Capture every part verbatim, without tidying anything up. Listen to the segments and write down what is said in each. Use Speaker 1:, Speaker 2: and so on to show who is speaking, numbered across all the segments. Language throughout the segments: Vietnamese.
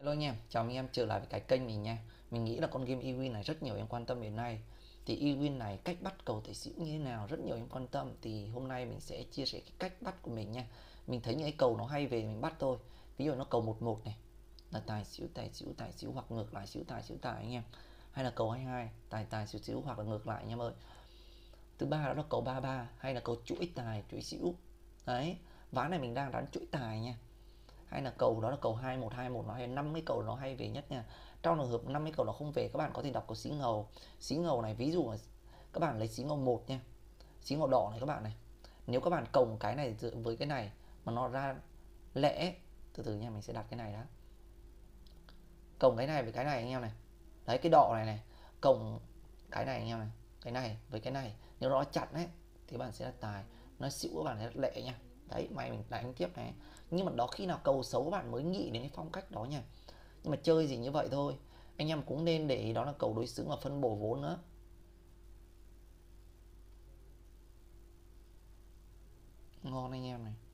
Speaker 1: Hello anh em, chào anh em trở lại với cái kênh mình nha. Mình nghĩ là con game eWin này rất nhiều em quan tâm đến nay. Thì eWin này cách bắt cầu tài xỉu như thế nào rất nhiều em quan tâm. Thì hôm nay mình sẽ chia sẻ cái cách bắt của mình nha. Mình thấy những cái cầu nó hay về mình bắt thôi. Ví dụ nó cầu một một này là tài xỉu tài xỉu tài xỉu hoặc ngược lại xỉu tài xỉu tài anh em. Hay là cầu hai hai tài tài xỉu xỉu hoặc là ngược lại anh em ơi. Thứ ba đó là cầu ba ba hay là cầu chuỗi tài chuỗi xỉu. Đấy, ván này mình đang đánh chuỗi tài nha. Hay là cầu đó là cầu hai một hai một, nó hay năm cái cầu nó hay về nhất nha. Trong trường hợp năm cái cầu nó không về, các bạn có thể đọc cầu xí ngầu. Xí ngầu này ví dụ là các bạn lấy xí ngầu một nha, xí ngầu đỏ này các bạn này, nếu các bạn cầu cái này với cái này mà nó ra lẻ, từ từ nha, mình sẽ đặt cái này đã, cộng cái này với cái này anh em này, đấy cái đỏ này này, cộng cái này anh em này, cái này với cái này, nếu nó chặt đấy thì bạn sẽ là tài, nó xỉu các bạn sẽ là lệ nha. Đấy, may mình đánh tiếp này, nhưng mà đó khi nào cầu xấu bạn mới nghĩ đến cái phong cách đó nha. Nhưng mà chơi gì như vậy thôi, anh em cũng nên để ý đó là cầu đối xứng và phân bổ vốn nữa. Ngon anh em này,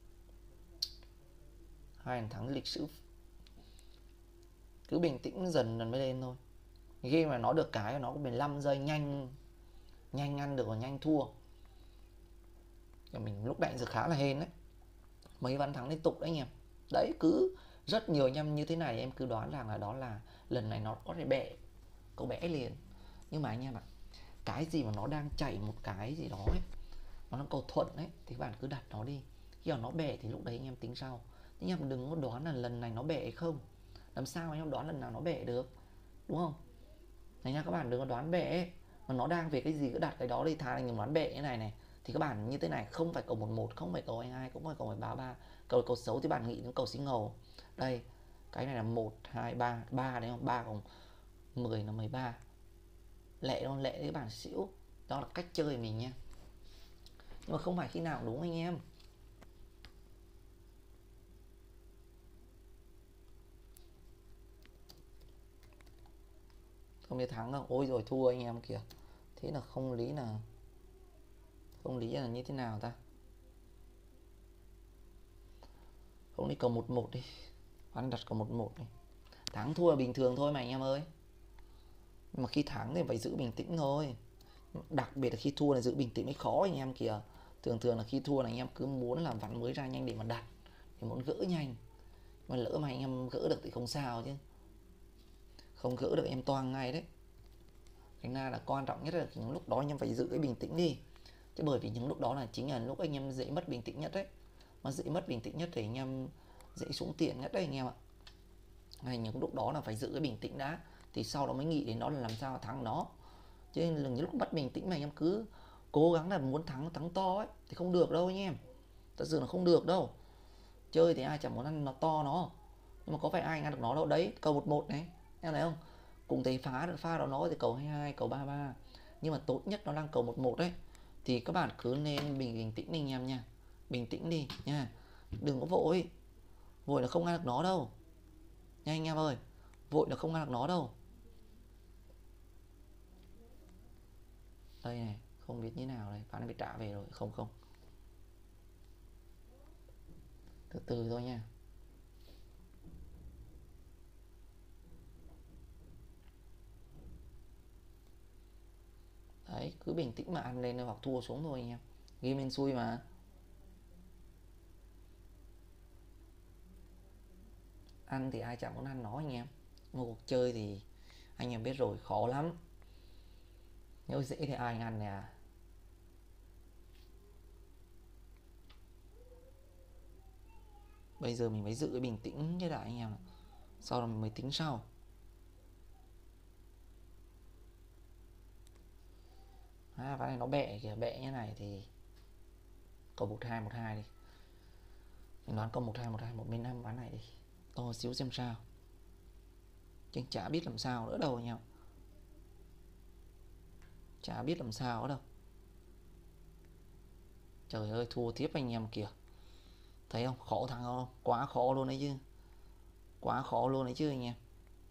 Speaker 1: hai thắng lịch sử, cứ bình tĩnh dần dần mới lên thôi. Game mà nó được cái nó có mười lăm giây, nhanh nhanh ăn được và nhanh thua. Mình lúc nãy giờ khá là hên đấy, mấy ván thắng liên tục đấy anh em. Đấy, cứ rất nhiều anh em như thế này em cứ đoán rằng là đó là lần này nó có thể bẻ câu bẻ liền. Nhưng mà anh em ạ, cái gì mà nó đang chạy một cái gì đó ấy, nó đang cầu thuận ấy, thì các bạn cứ đặt nó đi. Khi mà nó bẻ thì lúc đấy anh em tính sau. Nhưng em đừng có đoán là lần này nó bẻ hay không. Làm sao anh em đoán lần nào nó bẻ được, đúng không? Thành ra các bạn đừng có đoán bẻ ấy. Mà nó đang về cái gì cứ đặt cái đó đi, thà là những đoán bẻ như này này. Thì các bạn như thế này, không phải cầu một một, không phải cầu hai hai, cũng phải cầu ba ba. Cầu cầu xấu thì bạn nghĩ đến cầu xí ngầu. Đây, cái này là một hai ba, ba đấy không? ba cộng mười là mười ba. Lẹ đâu, lẹ đấy bạn xỉu. Đó là cách chơi mình nha. Nhưng mà không phải khi nào đúng anh em. Không biết thắng không? Ôi rồi thua anh em kìa. Thế là không lý là không lý là như thế nào ta? Không đi cầu một một đi. Hắn đặt cầu một một đi. Thắng thua là bình thường thôi mà anh em ơi. Nhưng mà khi thắng thì phải giữ bình tĩnh thôi. Đặc biệt là khi thua là giữ bình tĩnh mới khó anh em kìa. Thường thường là khi thua là anh em cứ muốn làm ván mới ra nhanh để mà đặt, thì muốn gỡ nhanh. Mà lỡ mà anh em gỡ được thì không sao chứ. Không gỡ được em toang ngay đấy. Thành ra là quan trọng nhất là những lúc đó anh em phải giữ cái bình tĩnh đi. Chứ bởi vì những lúc đó là chính là lúc anh em dễ mất bình tĩnh nhất đấy. Mà dễ mất bình tĩnh nhất thì anh em dễ xuống tiền nhất đấy anh em ạ. Hay những lúc đó là phải giữ cái bình tĩnh đã, thì sau đó mới nghĩ đến đó là làm sao thắng nó. Chứ nên là những lúc mất bình tĩnh mà anh em cứ cố gắng là muốn thắng thắng to ấy thì không được đâu anh em. Thật sự là không được đâu. Chơi thì ai chẳng muốn ăn nó to nó, nhưng mà có phải ai ăn được nó đâu. Đấy, cầu một một này em thấy không, cùng thấy phá được pha đó nó thì cầu hai hai, cầu ba ba, nhưng mà tốt nhất nó đang cầu một một đấy. Thì các bạn cứ nên bình bình tĩnh anh em nha, bình tĩnh đi nha, đừng có vội. Vội là không ăn được nó đâu nha anh em ơi, vội là không ăn được nó đâu. Đây này, không biết như nào đây, phán bị trả về rồi. Không không, từ từ thôi nha. Đấy, cứ bình tĩnh mà ăn lên hoặc thua xuống thôi anh em, game lên xui mà. Ăn thì ai chẳng muốn ăn nó anh em, một cuộc chơi thì anh em biết rồi, khó lắm. Nếu dễ thì ai ăn nè. Bây giờ mình phải giữ cái bình tĩnh như lại anh em, sau đó mình mới tính sau. À, ván này nó bẹ kìa, bẹ như này thì cầu một hai một hai đi. Mình đoán cầu một hai một hai, một bên năm ván này đi, to xíu xem sao, chứ chả biết làm sao nữa đâu anh em, chả biết làm sao nữa đâu. Trời ơi, thua tiếp anh em kìa, thấy không, khó thắng không, quá khó luôn đấy chứ, quá khó luôn đấy chứ anh em.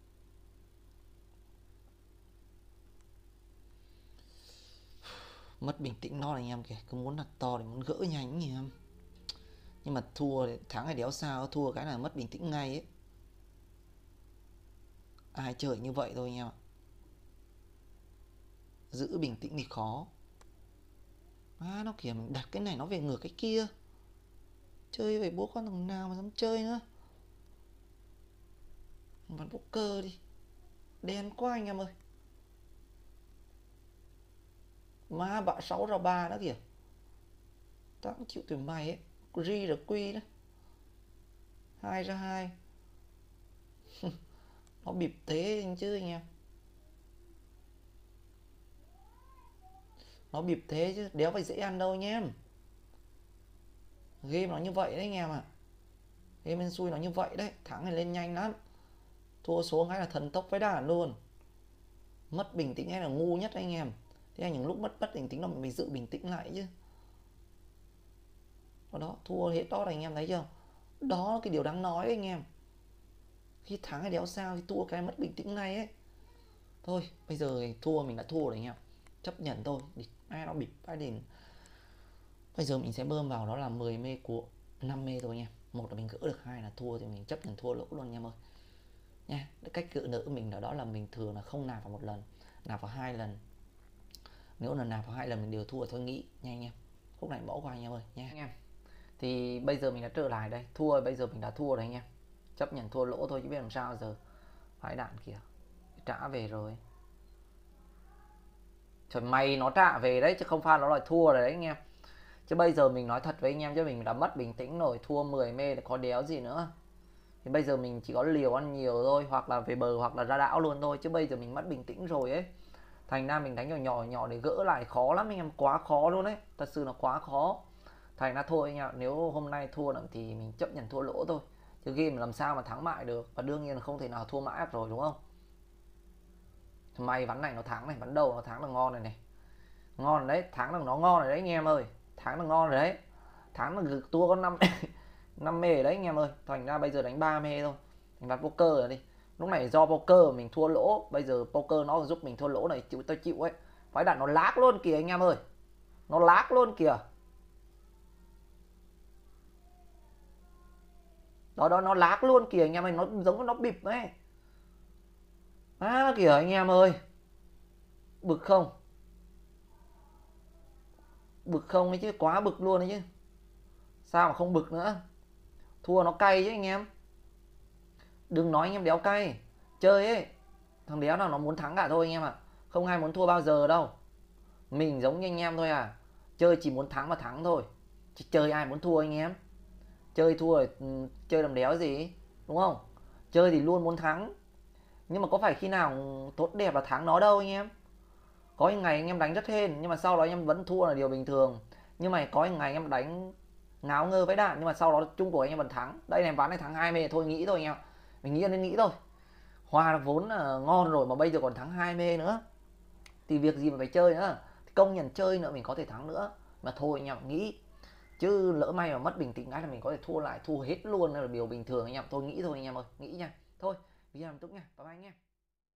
Speaker 1: Mất bình tĩnh nó là anh em kìa, cứ muốn đặt to để muốn gỡ nhanh anh em, nhưng mà thua thắng thì đéo sao, thua cái là mất bình tĩnh ngay ấy. ai chơi như vậy thôi anh em ạ. Giữ bình tĩnh thì khó. À, nó kìa, mình đặt cái này nó về ngược cái kia. Chơi về bố con thằng nào mà dám chơi nữa. Mình bắn poker đi. Đen quá anh em ơi. Má bạ sáu ra ba đó kìa. Tao cũng chịu tụi mày ấy. Ri rồi quy đó. Hai ra hai. Nó bịp thế chứ anh em. Nó bịp thế chứ đéo phải dễ ăn đâu anh em. Game nó như vậy đấy anh em ạ. À. Game bên xui nó như vậy đấy. Thắng này lên nhanh lắm. Thua xuống cái là thần tốc với đàn luôn. Mất bình tĩnh hay là ngu nhất anh em. Thế là những lúc mất bất bình tĩnh là mình phải giữ bình tĩnh lại chứ. Đó, thua hết đó anh em thấy chưa. Đó là cái điều đáng nói đấy anh em. Khi thắng hay đéo sao thì thua cái mất bình tĩnh này ấy. Thôi bây giờ thua mình đã thua rồi anh em. Chấp nhận thôi. Ai nó bịp ai đến. Bây giờ mình sẽ bơm vào đó là mười mê của năm mê thôi anh em. Một là mình gỡ được, hai là thua thì mình chấp nhận thua lỗ luôn anh em ơi. Nha, cách gỡ nợ mình đó, đó là mình thường là không nạp vào một lần, nạp vào hai lần. Nếu là nạp vào hai lần mình đều thua thôi nghĩ nha anh em. Khúc này bỏ qua anh em ơi nha anh em. Thì bây giờ mình đã trở lại đây, thua bây giờ mình đã thua rồi anh em. Chấp nhận thua lỗ thôi chứ biết làm sao giờ. Phái đạn kìa, trả về rồi. Trời mày nó trả về đấy chứ không phải nó lại thua rồi đấy anh em. Chứ bây giờ mình nói thật với anh em chứ mình đã mất bình tĩnh rồi, thua mười mê thì có đéo gì nữa. Thì bây giờ mình chỉ có liều ăn nhiều thôi, hoặc là về bờ hoặc là ra đảo luôn thôi, chứ bây giờ mình mất bình tĩnh rồi ấy. Thành ra mình đánh nhỏ nhỏ nhỏ để gỡ lại khó lắm anh em, quá khó luôn đấy, thật sự là quá khó. Thành ra thôi anh em, nếu hôm nay thua nữa thì mình chấp nhận thua lỗ thôi. Chứ game làm sao mà thắng mãi được, và đương nhiên là không thể nào thua mãi được rồi đúng không. May ván này nó thắng này, ván đầu nó thắng là ngon này này. Ngon rồi đấy, thắng là nó ngon rồi đấy anh em ơi. Thắng là ngon rồi đấy. Thắng là gực tua có năm năm mê đấy anh em ơi. Thành ra bây giờ đánh ba mê thôi. Mình đặt poker rồi đi. Lúc này do poker mình thua lỗ, bây giờ poker nó giúp mình thua lỗ này, chịu tôi chịu ấy. Phái đặt nó lác luôn kìa anh em ơi. Nó lác luôn kìa. Đó đó nó lác luôn kìa anh em ơi, nó giống nó bịp ấy. À kìa anh em ơi. Bực không? Bực không ấy chứ, quá bực luôn đấy chứ. Sao mà không bực nữa. Thua nó cay chứ anh em. Đừng nói anh em đéo cay. Chơi ấy, thằng đéo nào nó muốn thắng cả thôi anh em ạ. À. Không ai muốn thua bao giờ đâu. Mình giống như anh em thôi à. Chơi chỉ muốn thắng mà thắng thôi. Chứ chơi ai muốn thua anh em. Chơi thua rồi chơi làm đéo gì. Đúng không? Chơi thì luôn muốn thắng. Nhưng mà có phải khi nào tốt đẹp là thắng nó đâu anh em. Có những ngày anh em đánh rất hên, nhưng mà sau đó anh em vẫn thua là điều bình thường. Nhưng mà có những ngày anh em đánh ngáo ngơ với đạn, nhưng mà sau đó chung cuộc anh em vẫn thắng. Đây này, ván này thắng hai mê thôi, nghĩ thôi anh em. Mình nghĩ nên nghĩ thôi. Hòa vốn là ngon rồi mà bây giờ còn thắng hai mê nữa. Thì việc gì mà phải chơi nữa. Công nhận chơi nữa mình có thể thắng nữa. Mà thôi anh em nghĩ. Chứ lỡ may mà mất bình tĩnh cái là mình có thể thua lại, thua hết luôn là điều bình thường anh em. Thôi nghĩ thôi anh em ơi, nghĩ nha. Thôi, video làm túc nha. Bye bye anh em.